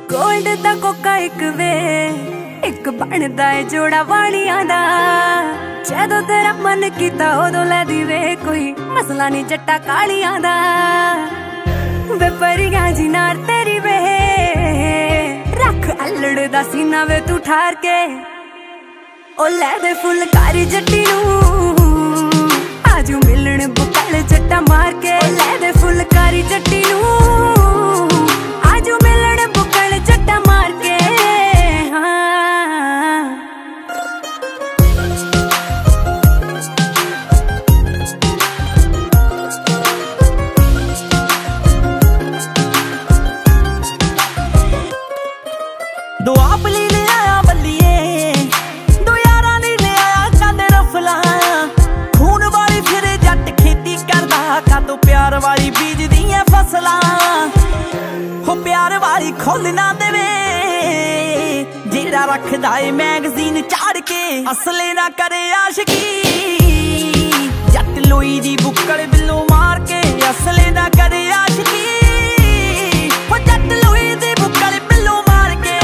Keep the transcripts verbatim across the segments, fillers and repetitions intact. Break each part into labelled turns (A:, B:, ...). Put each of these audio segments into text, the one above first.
A: Gold दा Coca एक वे एक बनदा है जोड़ा वाणियां दा। जदों तेरा मन कीता उदों लै दी वे, कोई मसला नहीं जट्टा कालियां दा। वे परियां जी नार तेरी वे रख अल्लड़ दा सीना वे तू ठार के। ओ लै दे फुलकारी जट्टी नूं आजू मिलण बुकल जट्टा मार के। ओ लै दे फुलकारी जट्टी नूं आजू मिलण बुकल जट्टा मार के।
B: दो आपली ले आया बल्लिए, दो यारा नी ले आया कंद रफला। खून वाली फिर जट खेती करदा, कादो प्यार वाली बीज दियां फसलां। हो प्यार वाली खोल ना देवे जेड़ा रखदा है मैगजीन चाड़ के। असले ना करे आशिकी जट लोई दी बुक्कड़ बिल्लो मार के। असले ना करे आशिकी हो जट लोई दी बुक्कड़ बिल्लो मार के।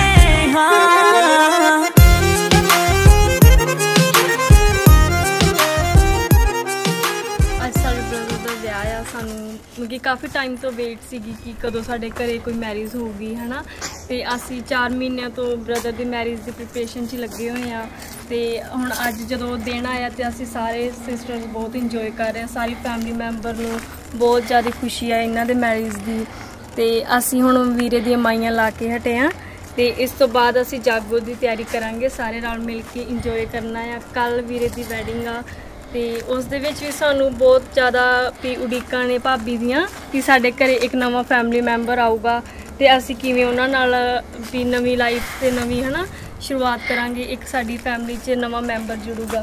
C: ਅੱਜ ਸਾਡੇ ਬ੍ਰਦਰ ਦਾ ਵਿਆਹ ਆ। ਸਾਨੂੰ ਮਤਲਬ ਕਿ ਕਾਫੀ ਟਾਈਮ ਤੋਂ ਵੇਟ ਸੀਗੀ ਕਿ ਕਦੋਂ ਸਾਡੇ ਘਰੇ ਕੋਈ ਮੈਰਿਜ ਹੋਊਗੀ ਹੈ ਨਾ। ਅਤੇ ਅਸੀਂ ਚਾਰ ਮਹੀਨਿਆਂ ਤੋਂ ਬ੍ਰਦਰ ਦੀ ਮੈਰਿਜ ਦੀ ਪ੍ਰੀਪਰੇਸ਼ਨ 'ਚ ਲੱਗੇ ਹੋਏ ਹਾਂ। ਅਤੇ ਹੁਣ ਅੱਜ ਜਦੋਂ ਦਿਨ ਆਇਆ ਅਤੇ ਅਸੀਂ ਸਾਰੇ ਸਿਸਟਰਸ ਬਹੁਤ ਇੰਜੋਏ ਕਰ ਰਹੇ ਹਾਂ। ਸਾਰੀ ਫੈਮਿਲੀ ਮੈਂਬਰ ਨੂੰ ਬਹੁਤ ਜ਼ਿਆਦਾ ਖੁਸ਼ੀ ਆ ਇਹਨਾਂ ਦੇ ਮੈਰਿਜ ਦੀ। ਅਤੇ ਅਸੀਂ ਹੁਣ ਵੀਰੇ ਦੀਆਂ ਮਾਈਆਂ ਲਾ ਕੇ ਹਟੇ ਹਾਂ ਅਤੇ ਇਸ ਤੋਂ ਬਾਅਦ ਅਸੀਂ ਜਾਗੋ ਦੀ ਤਿਆਰੀ ਕਰਾਂਗੇ। ਸਾਰੇ ਨਾਲ ਮਿਲ ਕੇ ਇੰਜੋਏ ਕਰਨਾ ਆ। ਕੱਲ੍ਹ ਵੀਰੇ ਦੀ ਵੈਡਿੰਗ ਆ ਅਤੇ ਉਸ ਦੇ ਵਿੱਚ ਵੀ ਸਾਨੂੰ ਬਹੁਤ ਜ਼ਿਆਦਾ ਵੀ ਉਡੀਕਾਂ ਨੇ ਭਾਬੀ ਦੀਆਂ ਕਿ ਸਾਡੇ ਘਰ ਇੱਕ ਨਵਾਂ ਫੈਮਿਲੀ ਮੈਂਬਰ ਆਊਗਾ ਅਤੇ ਅਸੀਂ ਕਿਵੇਂ ਉਹਨਾਂ ਨਾਲ ਵੀ ਨਵੀਂ ਲਾਈਫ ਅਤੇ ਨਵੀਂ ਹੈ ਨਾ ਸ਼ੁਰੂਆਤ ਕਰਾਂਗੇ। ਇੱਕ ਸਾਡੀ ਫੈਮਿਲੀ 'ਚ ਨਵਾਂ ਮੈਂਬਰ ਜੁੜੂਗਾ।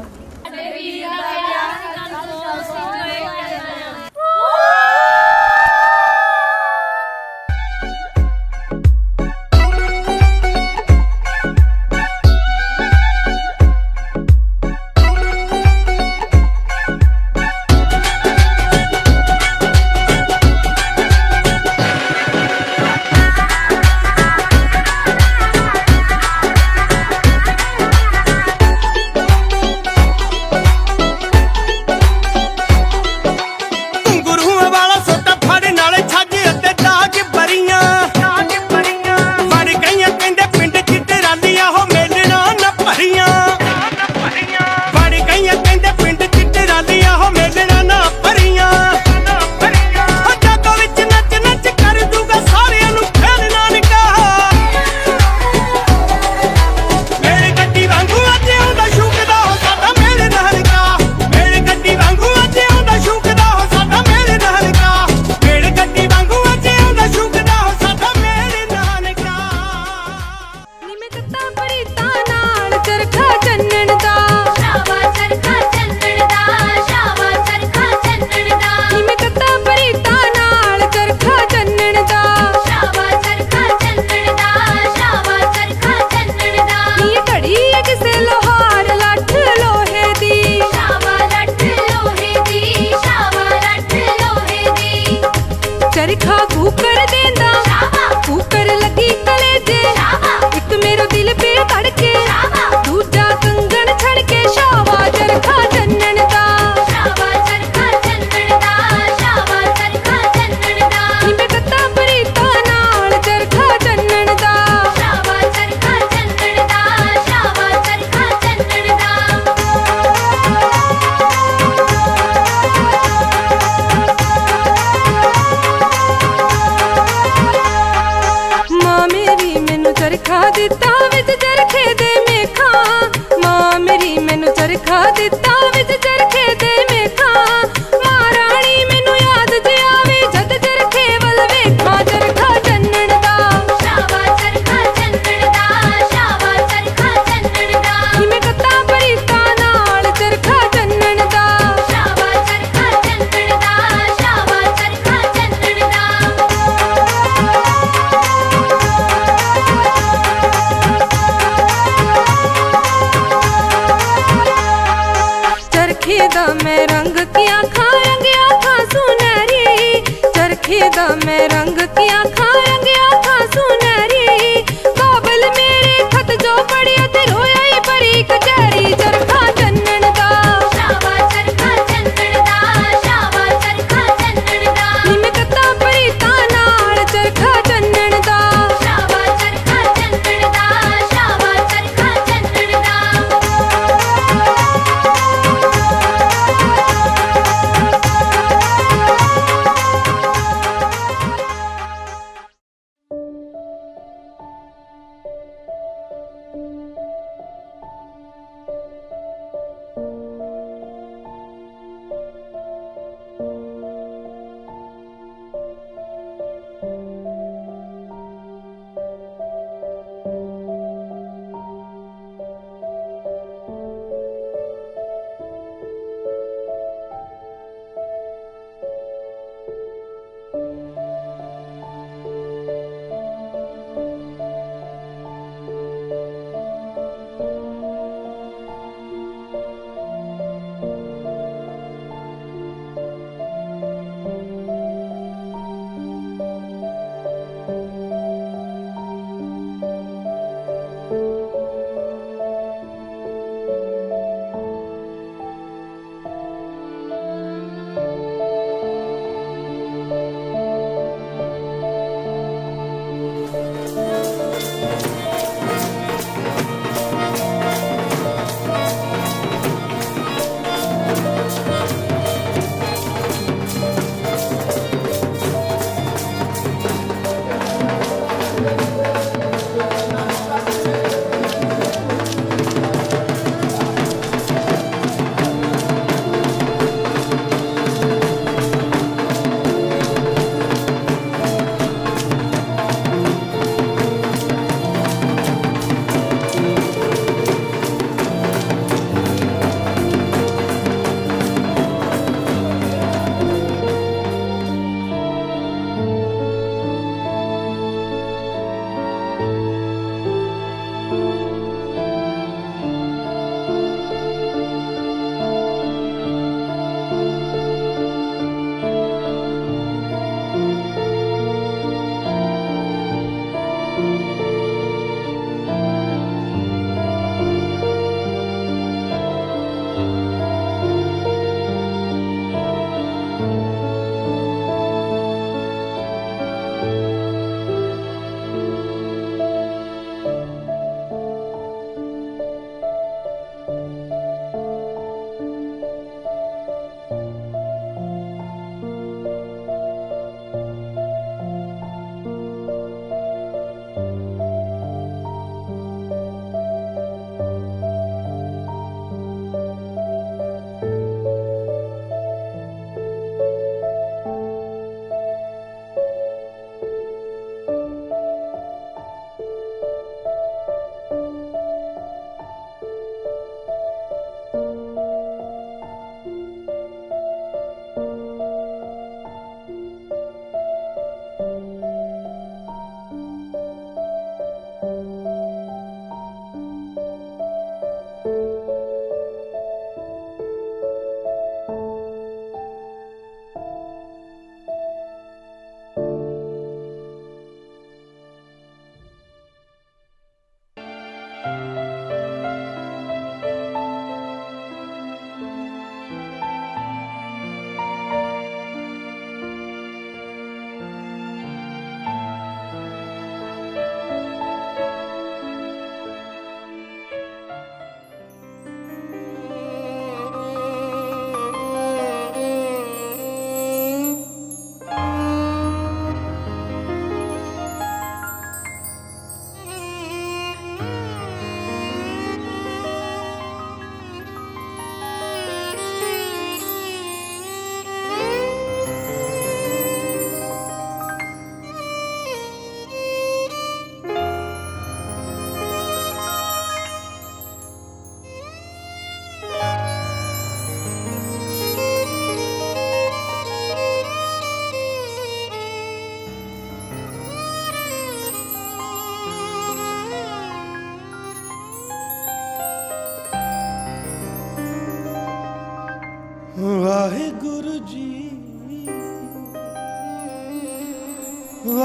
A: चरखा कुकर देंदा कुकर लगी कलेजे, एक मेरो दिल पे धड़के दूजा कंगन छड़ के। शावा चरखा चन्नन दा, शावा चरखा चन्नन दा, शावा चरखा चन्नन दा। निमे कत्ता प्रीता नाल चरखा चन्नन दा, शावा चरखा चन्नन दा, शावा चरखा चन्नन दा। चरखा दिता विच चरखे दे मेखा, मां मेरी मैनू चरखा दिता विच चरखे दे मेखा। महाराणी मैनू याद जे आवे जद चरखे वल वेखा। चरखा चन्नन दा, शावा चरखा चन्नन दा, शावा चरखा चन्नन दा। निमे कत्ता प्रीता नाल चरखा चन्नन दा, शावा चरखा चन्नन दा, शावा चरखा चन्नन दा। चरखे दा मैं रंग की आँखां रंग आँखां सुनहरी, चरखे दा मैं रंग की आँखां रंग आँखां सुनहरी।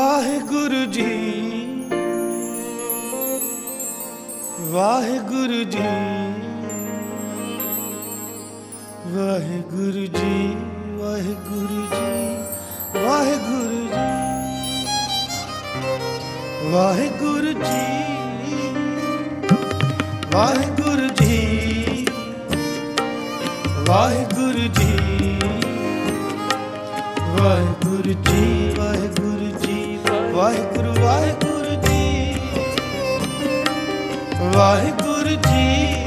D: वाहेगुरु जी वाहेगुरु जी वाहेगुरु जी वाहेगुरु जी वाहेगुरु जी वाहेगुरु जी वाहेगुरु जी वाहेगुरु जी वाहेगुरु जी वाहेगुरु जी वाहेगुरु वाहेगुरु जी वाहेगुरु जी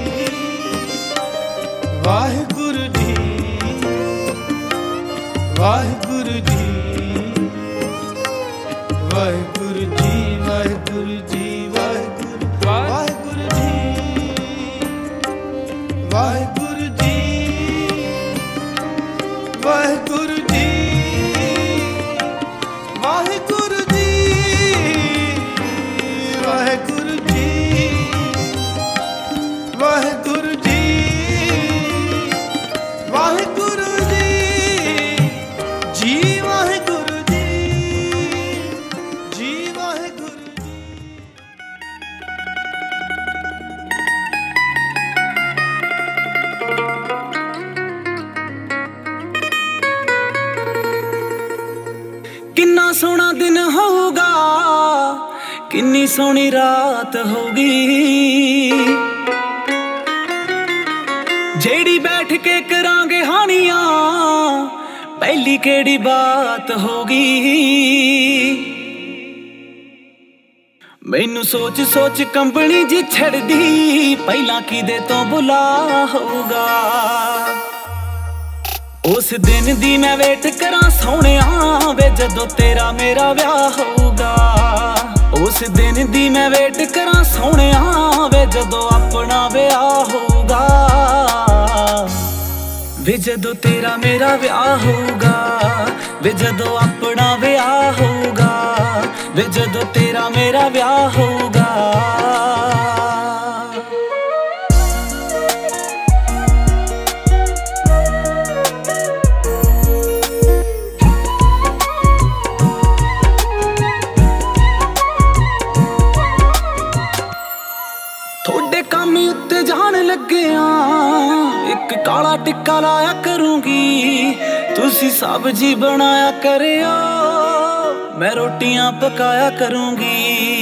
D: वाहेगुरु जी वाहेगुरु जी वाहेगुरु जी वाहेगुरु जी वाहेगुरु वाहेगुरु जी वाहेगुरु जी वाहेगुरु जी वाहेगुरु जी वाहेगुरु जी वाहेगुरु जी वाहेगुरु जी जी वाहेगुरु जी जी वाहेगुरु जी।
B: किन्ना सोहना दिन होगा किन्नी सोहनी रात होगी जेड़ी बैठ के करांगे हानियां पहली केड़ी बात होगी। मैनू सोच सोच कंबनी जी छड़दी पहला किदे तो बुला होगा। उस दिन दी मैं वेट करा सोहणिया वे जदों तेरा मेरा व्याह होगा। उस दिन दी मैं वेट करा सोहणिया वे जदों अपना व्याह होगा। वे जदों तेरा मेरा व्याह होगा वे जदों अपना व्याह होगा वे जदों तेरा मेरा व्याह होगा। काम उत्ते जान लगे एक काला टिक्का लाया करूंगी तुसी सब्जी बनाया करियो मैं रोटियां पकाया करूंगी।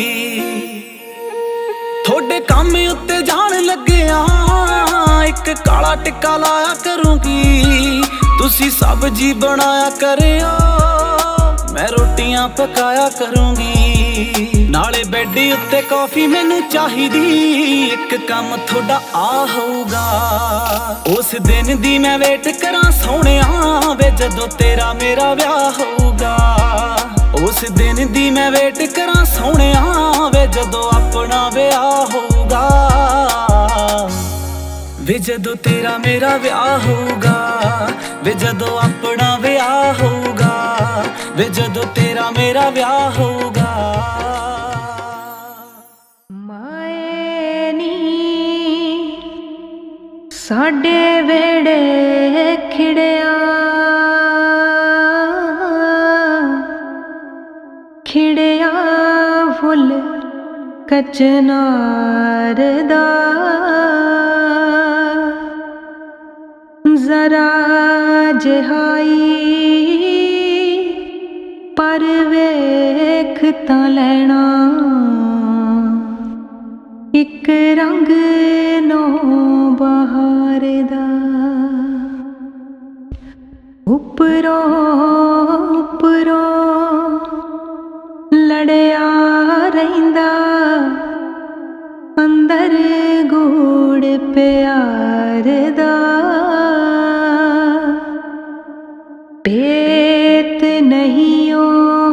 B: थोड़े काम उत्ते जान लगे एक काला टिक्का लाया करूंगी तुसी सब्जी बनाया करियो मैं रोटियां पकाया करूंगी। नाले बैडी उत्ते कॉफी मैनू चाहिदी एक काम थोड़ा आ होगा। उस दिन दी मैं वेट करा सोहणिया वे जदों तेरा मेरा व्याह होगा। उस दिन दी मैं वेट करा सोहणिया वे जदों अपना व्याह होगा। वे जदों तेरा मेरा व्याह होगा वे जदों अपना व्याह होगा वे जदों तेरा मेरा व्याह होगा।
A: साडे वेड़े खिड़िया खिड़िया फुल कचनार दा जरा जहाई पर वेख तां लैना एक रंग नो बहार दा उपरों उपरों लड़िया रहिंदा अंदर गूड़ प्यार दा पेत नहीं ओ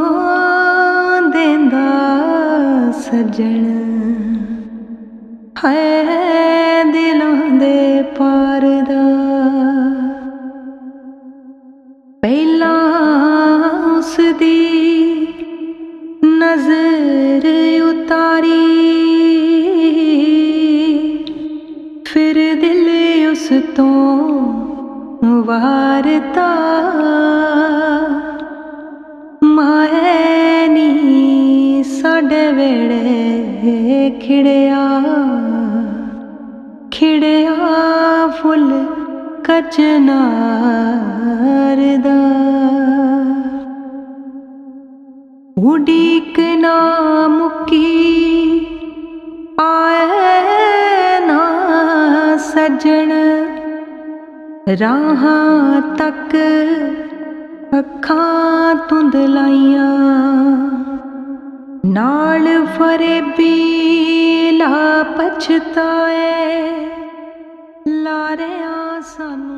A: देंदा सजन है दिलों दे पार दा। पहला उसदी नजर उतारी फिर दिल उस तो वारता माए नी साडे वेड़े खिड़िया खिड़िया फुल कचनार दा उड़ीक ना मुकी आए ना सजन राहां तक अखां धुंधलाइयां नाल फरेबी ला पछताए लारिया सानू।